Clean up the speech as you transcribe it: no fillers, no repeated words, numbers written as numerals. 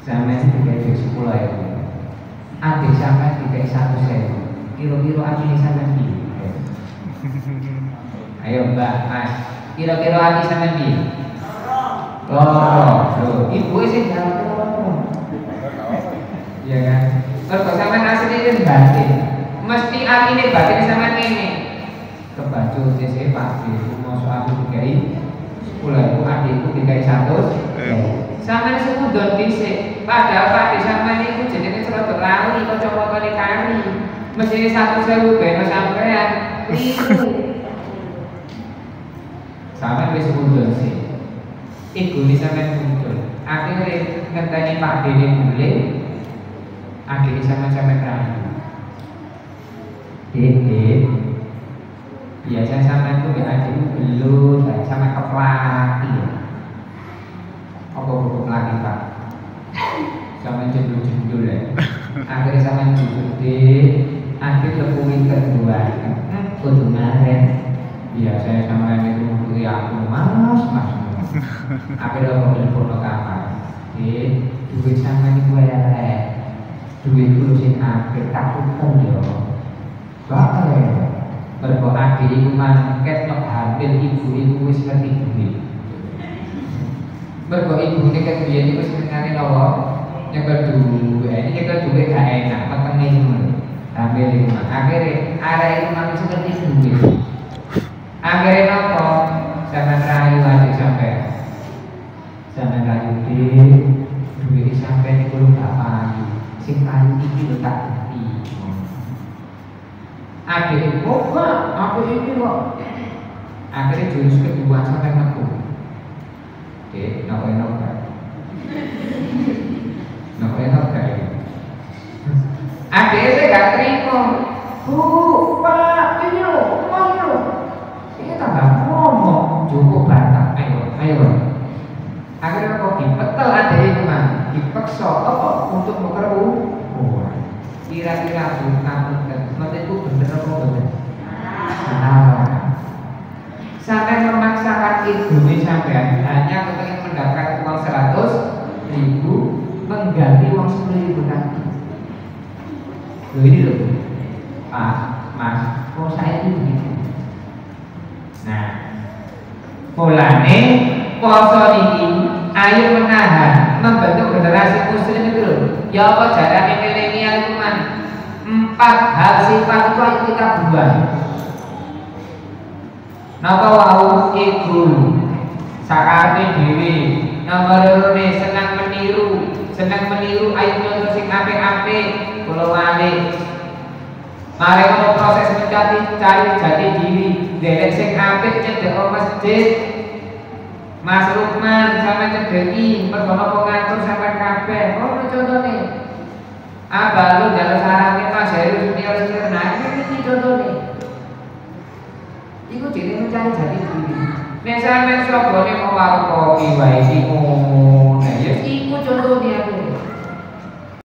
Sampai dikai 10.000. Adik sampai dikai 100.000. Kira-kira hati sampai piye? Ayo Mbak, Mas. Kira-kira hati sampai piye? Loro. Ibu sing jawab loro. Iya kan? Kalau sampai asline batin. Mesti atine batin sampai ngene. Kebacut sih Pak, masuk aku dikai 10.000, adikku dikai 100. Sampai sepundhon dhisik. Padahal Pak sampean niku jenenge rada lali kanca-kancane kari. Mesine 100.000 beno sampean. Sampeyan wis sepundhon sih. Igune sampeyan muncul. Akhire ngenteni Pak Dene mulih. Akhire sampeyan rayu. Biasa sampeyan ku adik belum, sampeyan keplaki ya. Apa buku lagi Pak? Sampai jendul-jendul ya. Akhirnya sampai jendul akhir lepungin kedua. Kudu ngaret. Iya saya sama itu membeli aku mas. Akhirnya aku telepon ke kamar. Duit sama ini gue elek. Duit dulu sih akhir takutan yo. Bapak ya. Berbuat adik itu mangket hamil ibu wis ngerti duit. Berbuat ibu ini kan dia itu sebenarnya nawa nyekel dulu, ini nyekel dulu gak enak, petengnya cuma ambil di rumah. Akhirnya ada itu makin seperti duit. Akhirnya nopo sampai rayu aja sampai rayu duit sampai ini belum tak payu, sing payu ini lo tak bukti. Akhirnya apa ini kok? Akhirnya jurus kedua sampai metu. Oke, enak kayak adik saya gak terima. Bu, Pak, ini loh, ini tambah ngomong, cukup bantah. Ayo. Akhirnya kok dipetel adik itu mah, dipeksa apa untuk bekerja. Kira-kira nanti itu bener apa bener? Sampai memaksakan ibunya sampai hanya kepengen mendapatkan uang 100.000 mengganti uang 10.000 tadi. Ini loh, Pak, Mas, kok saya itu begitu. Nah, mulane poso ini ayo menahan membentuk generasi muslim itu loh. Ya apa caranya milenial itu man? 4 hal sifat itu ayo kita buang. Napa wau iku sakate dhewe nomor 2 senang meniru ayo contoh sing apik-apik kula wali mari ono proses mencari jati diri derek sing apik cedhek masjid Mas Lukman sampe cedheki pergono pengatur sampean kabeh ono contone abah lu dalam sarangnya Mas Heru senior nah ini contone iku jenenge mencari jati diri. Nek sampeyan sogone mau warung kopi wae iki